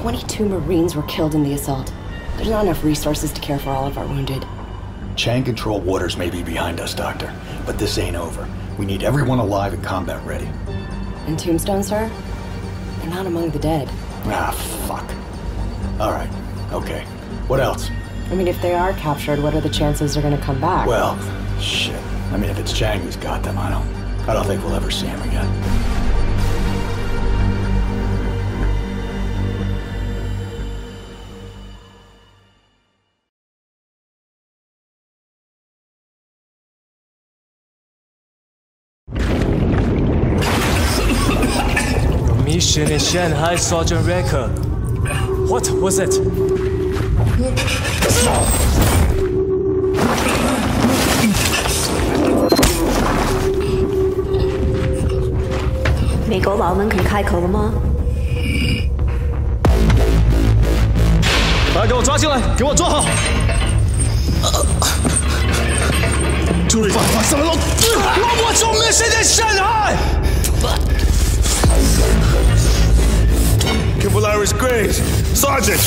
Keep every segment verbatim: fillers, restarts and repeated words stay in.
twenty-two Marines were killed in the assault. There's not enough resources to care for all of our wounded. Chang-controlled waters may be behind us, Doctor, but this ain't over. We need everyone alive and combat ready. And Tombstone, sir? They're not among the dead. Ah, fuck. Alright, okay. What else? I mean, if they are captured, what are the chances they're gonna come back? Well, shit. I mean, if it's Chang who's got them, I don't... I don't think we'll ever see him again. Mission in Shanghai, Sergeant Recker. What was it? 美国佬们肯开口了吗？ 把给我抓进来，给我抓好！注意，发生了老老我中 mission in Shanghai。 Kunlun Irish Graves! Sergeant!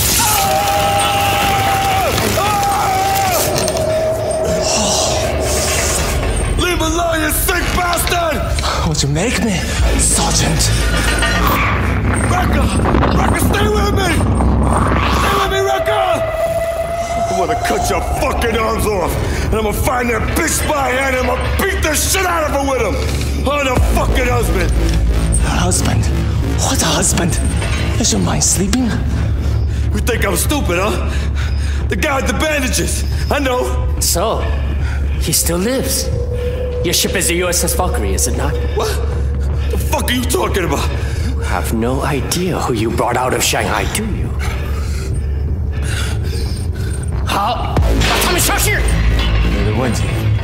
Leave me alone, you sick bastard! Would you make me, Sergeant? Recker! Recker, stay with me! Stay with me, Recker! I'm gonna cut your fucking arms off, and I'm gonna find that bitch by hand, and I'm gonna beat the shit out of her with him! Oh, the fucking husband! Husband? What husband? Is your mind sleeping? You think I'm stupid, huh? The guy with the bandages. I know. So, he still lives. Your ship is the U S S Valkyrie, is it not? What? The fuck are you talking about? You have no idea who you brought out of Shanghai, do you? 好，把他们消失。 没的问题。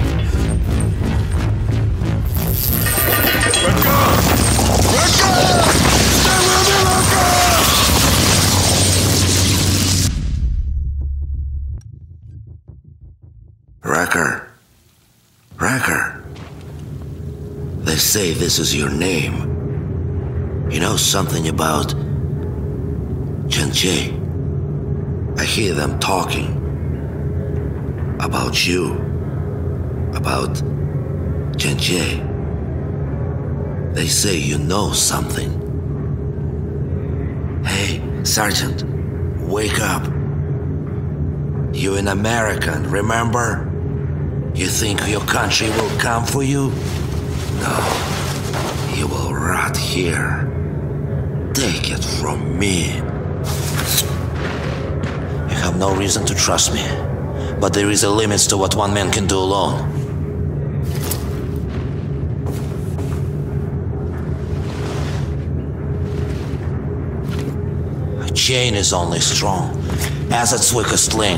Recker. Recker. They say this is your name. You know something about Jin Jié? I hear them talking about you, about Jin Jié. They say you know something. Hey, Sergeant, wake up. You're an American, remember? You think your country will come for you? No. You will rot here. Take it from me. You have no reason to trust me, but there is a limit to what one man can do alone. A chain is only strong as its weakest link.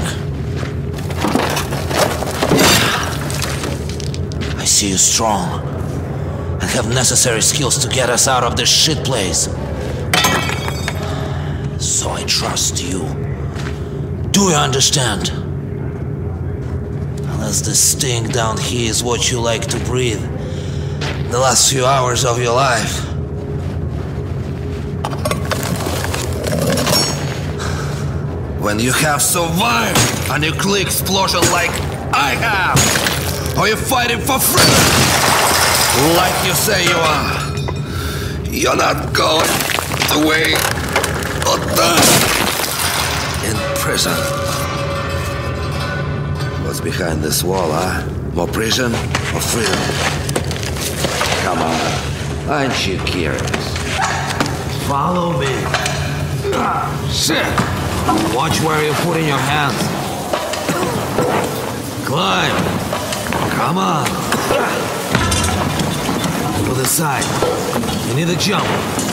I see you strong and have necessary skills to get us out of this shit place. So I trust you. Do you understand? Unless the sting down here is what you like to breathe the last few hours of your life. When you have survived a nuclear explosion like I have, or you're fighting for freedom, like you say you are, you're not going away or die in prison. What's behind this wall, huh? More prison or freedom? Come on, aren't you curious? Follow me. Ah, shit! Watch where you're putting your hands. Climb. Come on. To the side. You need a jump.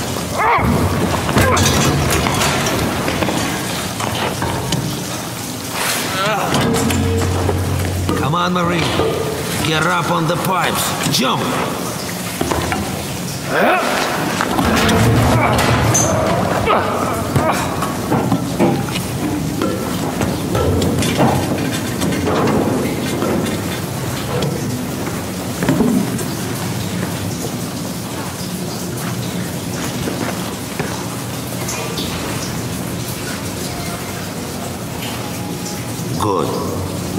Come on, Marine. Get up on the pipes. Jump.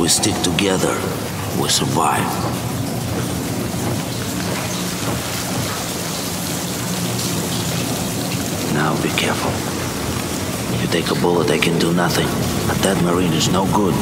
we stick together, we survive. Now be careful. You take a bullet, they can do nothing. A dead Marine is no good.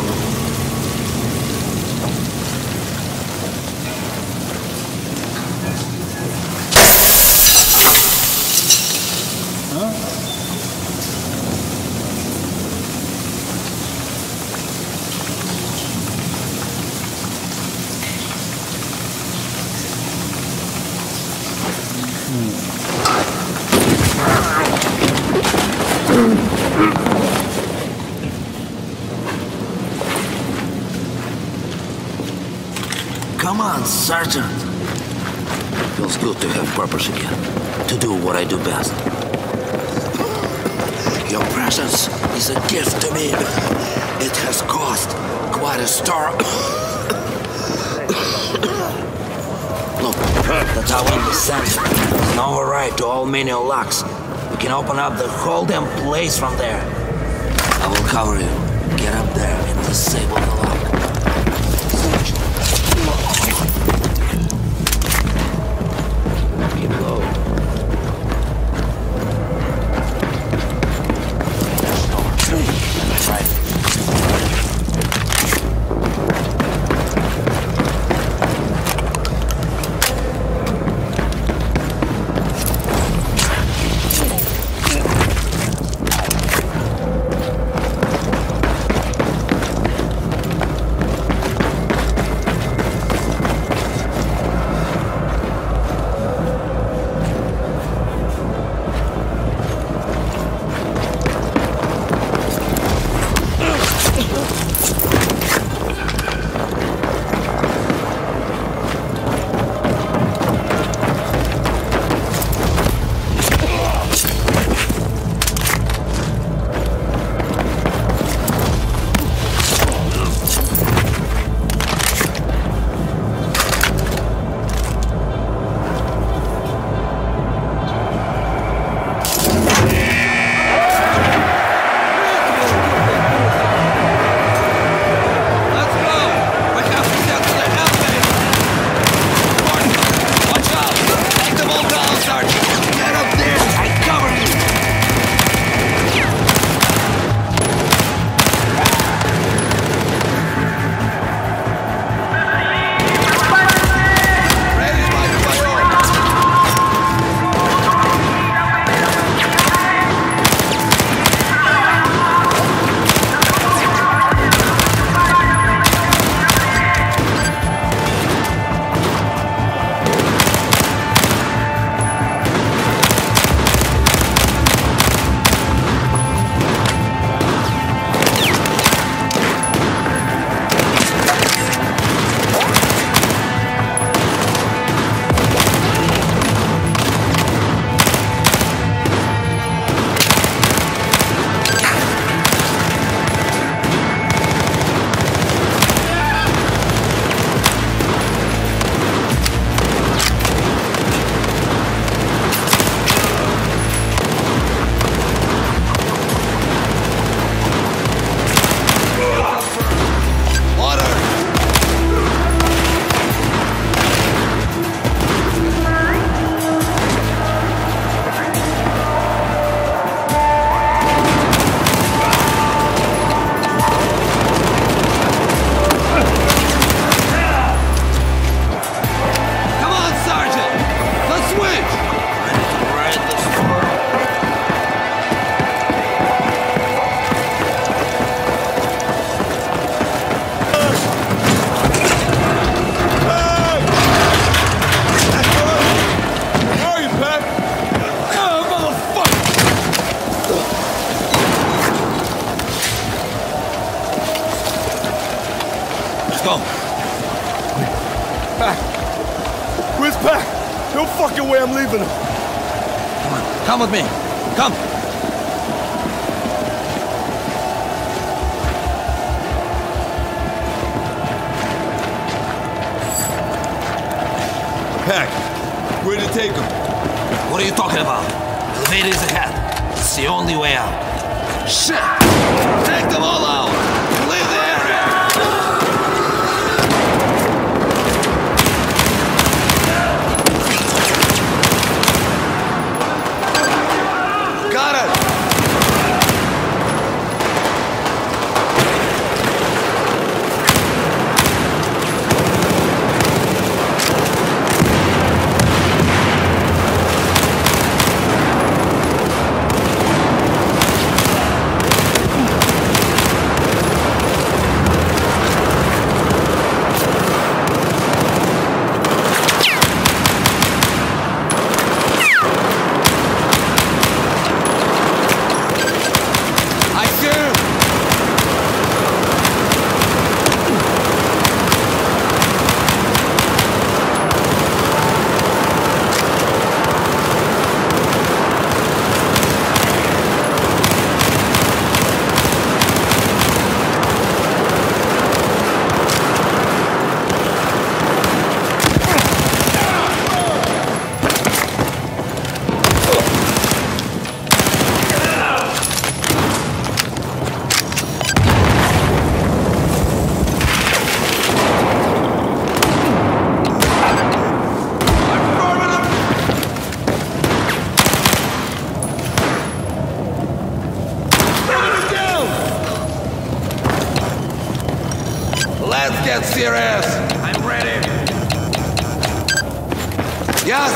Come on, Sergeant. Feels good to have purpose again. To do what I do best. Your presence is a gift to me. It has cost quite a star. Look, the tower in the center is an override to all menial locks. We can open up the whole damn place from there. I will cover you. Get up there and disable the lock. Keep low. That's right. Let's go. Pack. Where's Pack? No fucking way I'm leaving him. Come on, come with me. Come. Pack. Where'd it take him? What are you talking about? Elevator is ahead. It's the only way out. Shit! Take them all out! Leave the area! your ass! I'm ready! Yes!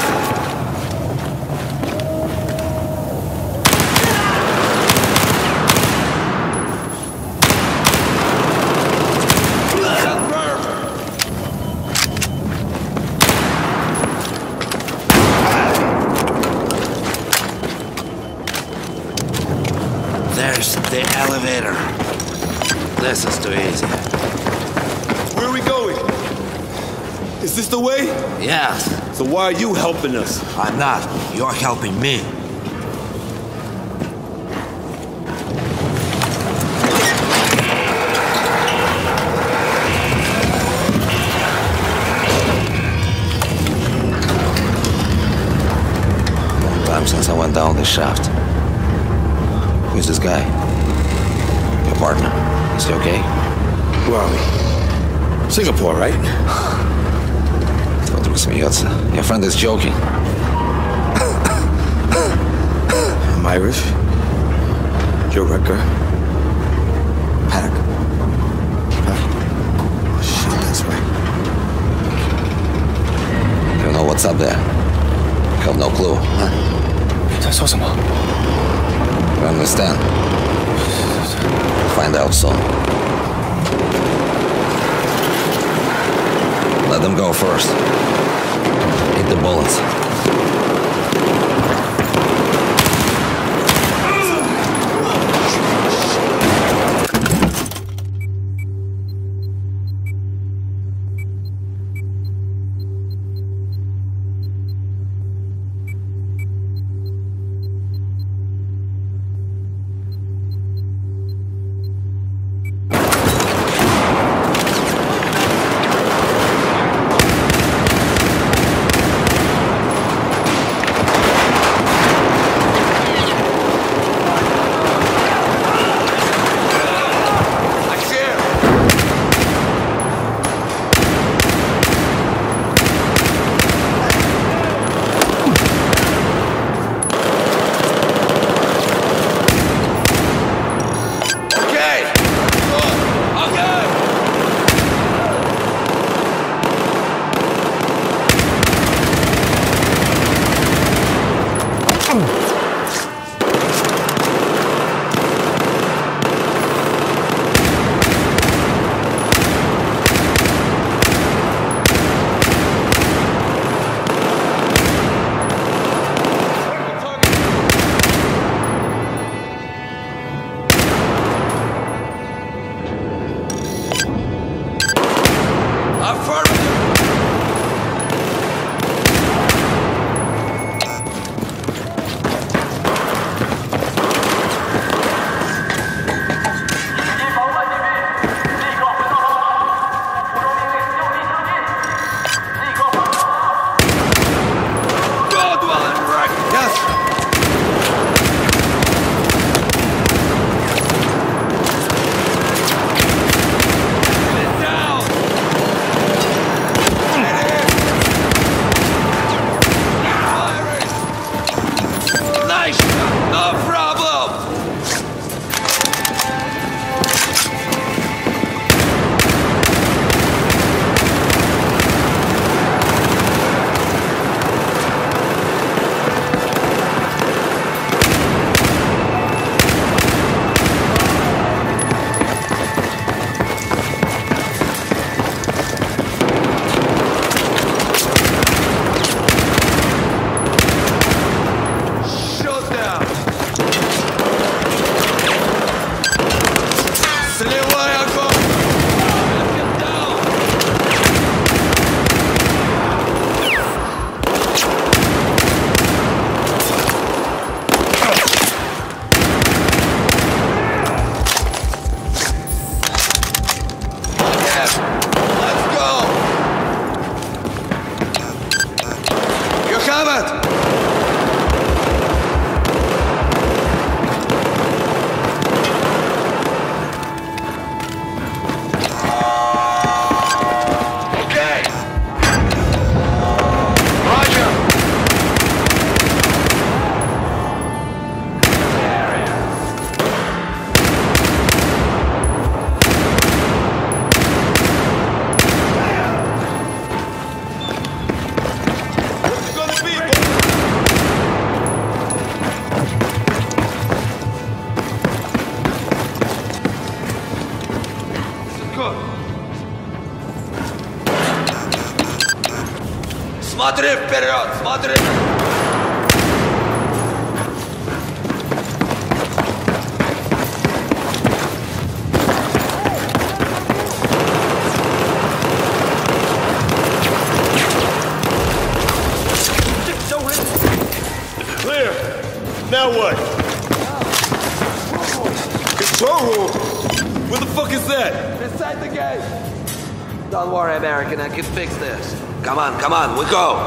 There's the elevator. This is too easy. Where are we going? Is this the way? Yes. So why are you helping us? I'm not. You're helping me. Long time since I went down this shaft. Who's this guy? Your partner. Is he okay? Where are we? Singapore, right? Кто вдруг смеется? Your friend is joking. I'm Irish. You're Recker. Pack. Huh? Oh, shit, that's right. You know what's up there? You have no clue, huh? 你在说什么？ You understand? Find out soon. Let them go first. Eat the bullets. Смотри вперед, смотри! Clear. Now what? Control room? Where the fuck is that? Inside the gate. Don't worry, American, I can fix this. Come on, come on, we go!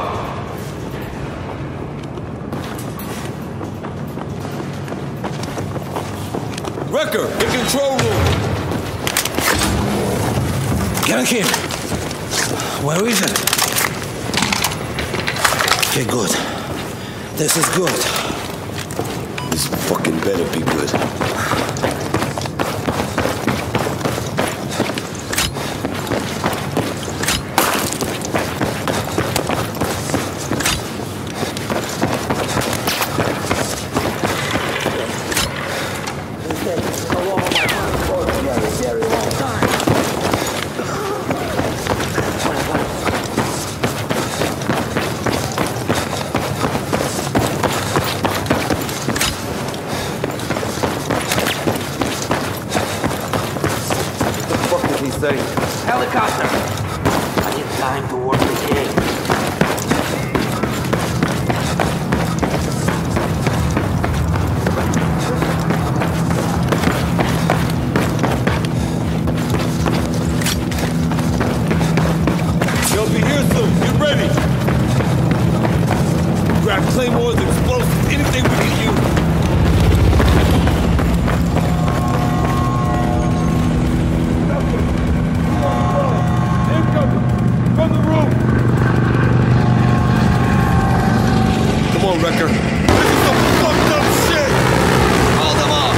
Recker, the control room! Get in here. Where is it? Okay, good. This is good. This fucking better be good. Helicopter! I need time to work the gate. They'll be here soon. Get ready. Grab claymores, explosives, anything we can use. From the room! Come on, Recker. This is some fucked up shit! Hold them off!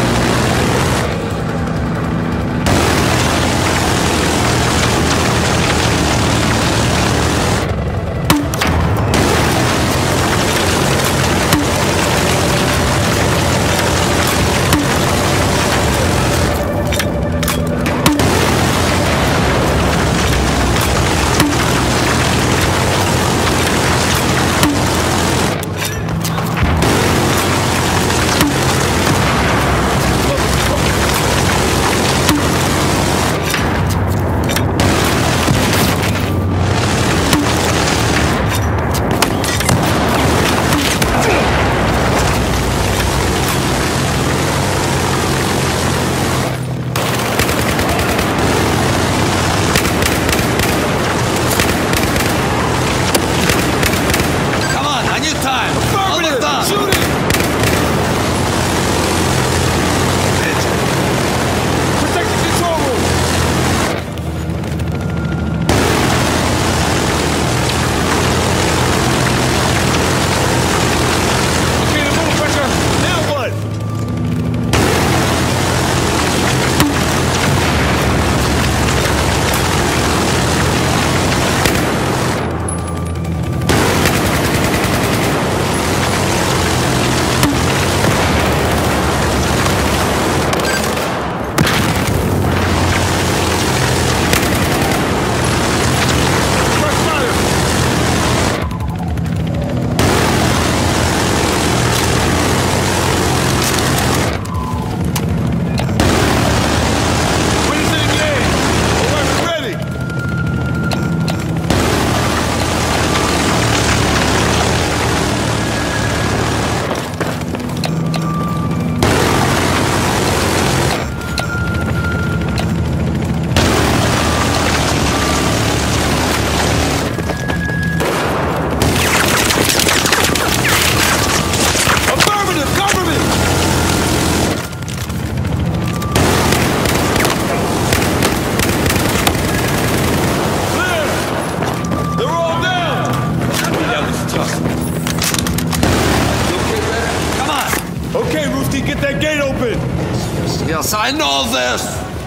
Yes, I know this!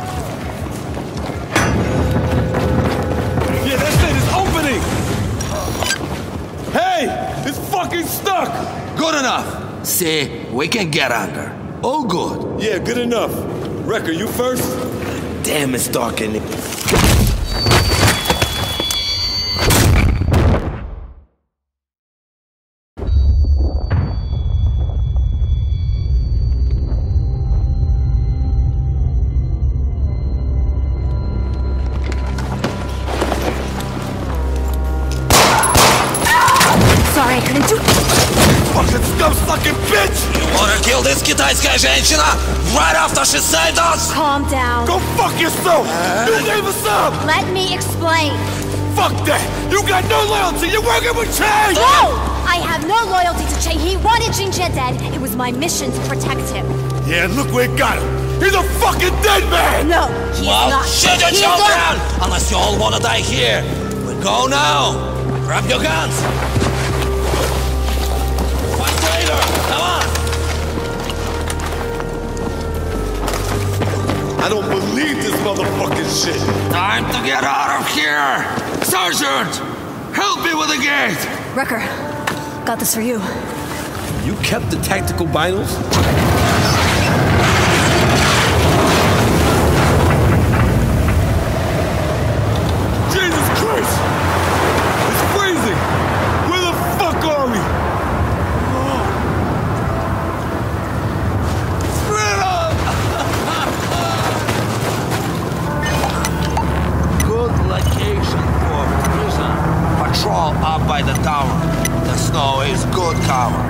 Yeah, that thing is opening! Hey! It's fucking stuck! Good enough! See, we can get under. All good. Yeah, good enough. Recker, you first? Damn, it's dark in here. blood-sucking bitch! You wanna kill this китайская женщина right after she saved us? Calm down. Go fuck yourself! You gave us up! Let me explain. Fuck that! You got no loyalty! You're working with Chang! No! I have no loyalty to Chang. He wanted Jin Jié dead. It was my mission to protect him. Yeah, look where it got him! He's a fucking dead man! No, he Well, is not. shoot your He is children! not. Unless you all wanna die here. We go now! Grab your guns! Fight later! Come on! I don't believe this motherfucking shit! Time to get out of here! Sergeant! Help me with the gate! Recker, got this for you. You kept the tactical binos? Jesus Christ! It's freezing! Where the fuck are we? Good location for prison. Patrol up by the tower. The snow is good cover.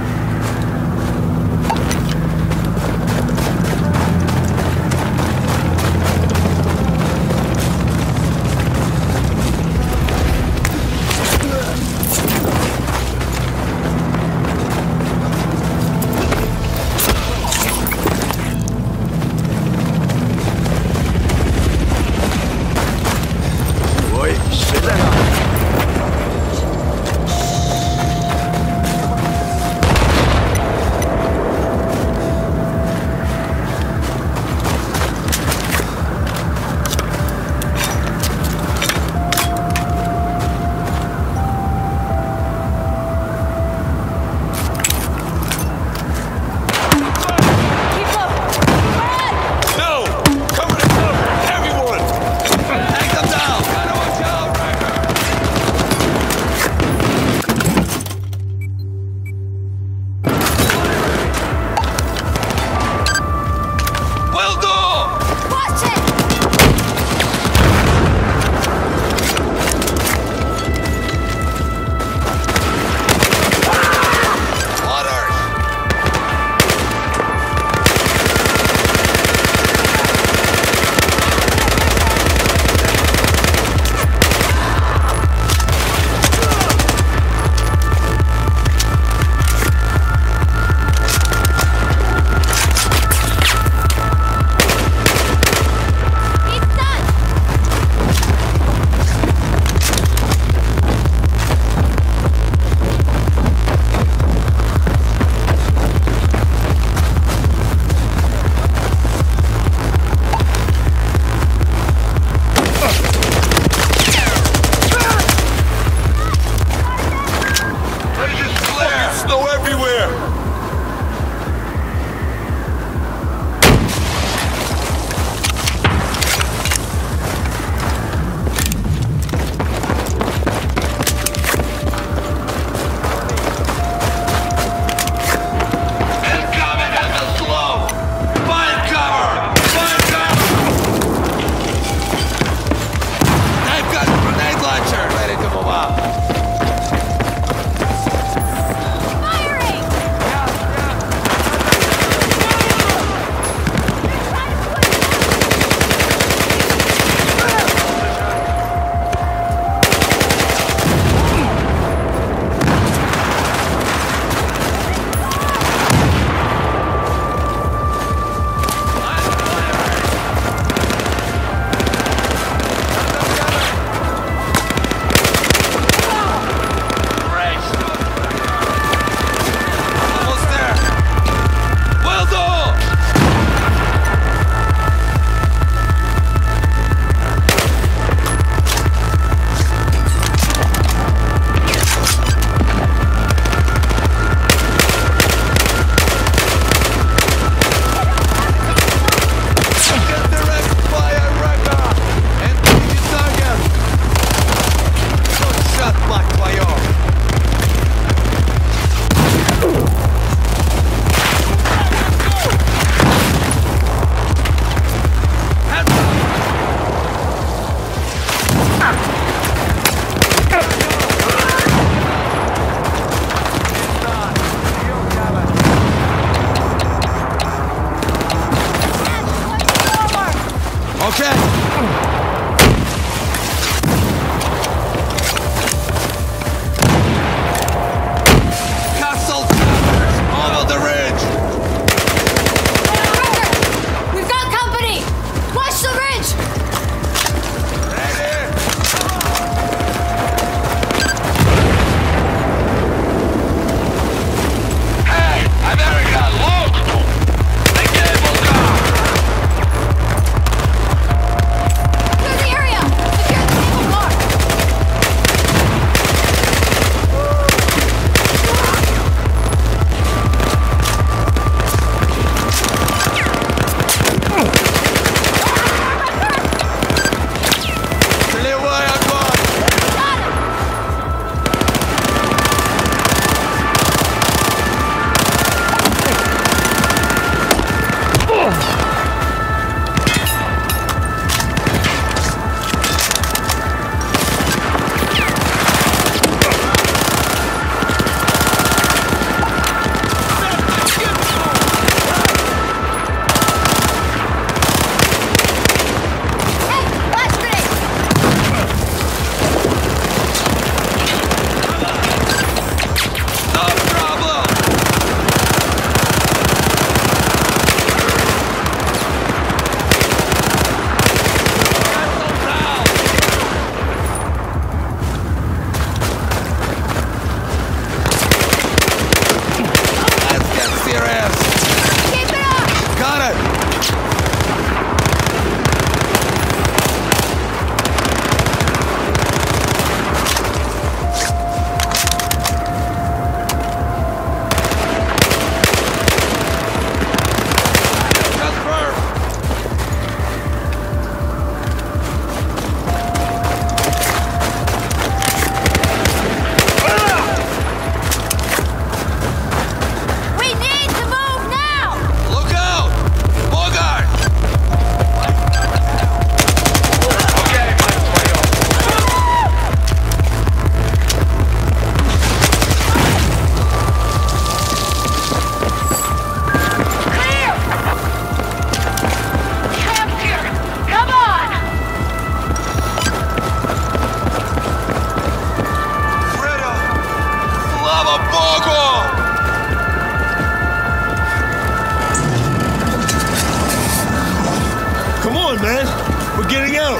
Come on, man. We're getting out.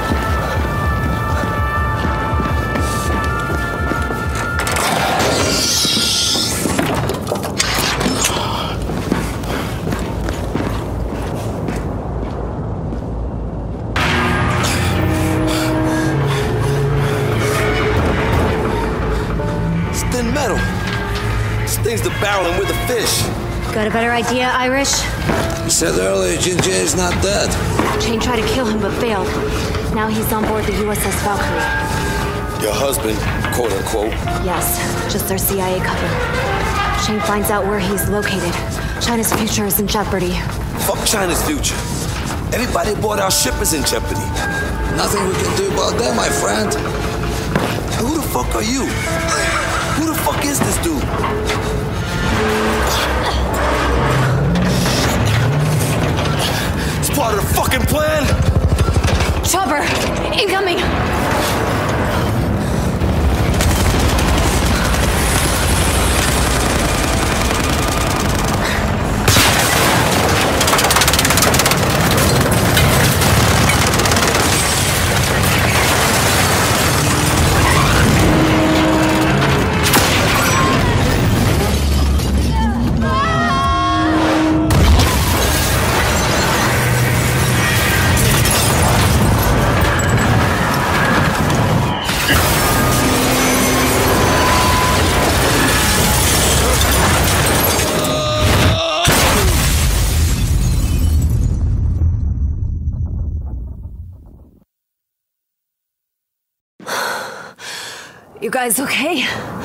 It's thin metal. This thing's the barrel and we're the fish. Got a better idea, Irish? You said earlier Jin Jié is not dead. Chang tried to kill him but failed. Now he's on board the U S S Valkyrie. Your husband, quote unquote. Yes, just their C I A cover. Chang finds out where he's located. China's future is in jeopardy. Fuck China's future. Everybody aboard our ship is in jeopardy. Nothing we can do about that, my friend. Who the fuck are you? Who the fuck is this dude? It's part of the fucking plan? Chopper! Incoming! You guys okay?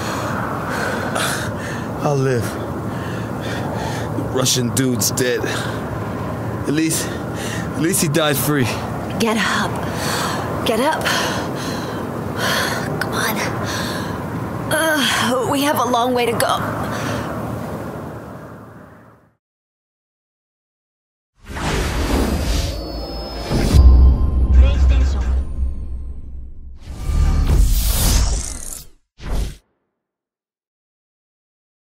I'll live. The Russian dude's dead. At least, at least he died free. Get up. Get up. Come on. Uh, we have a long way to go.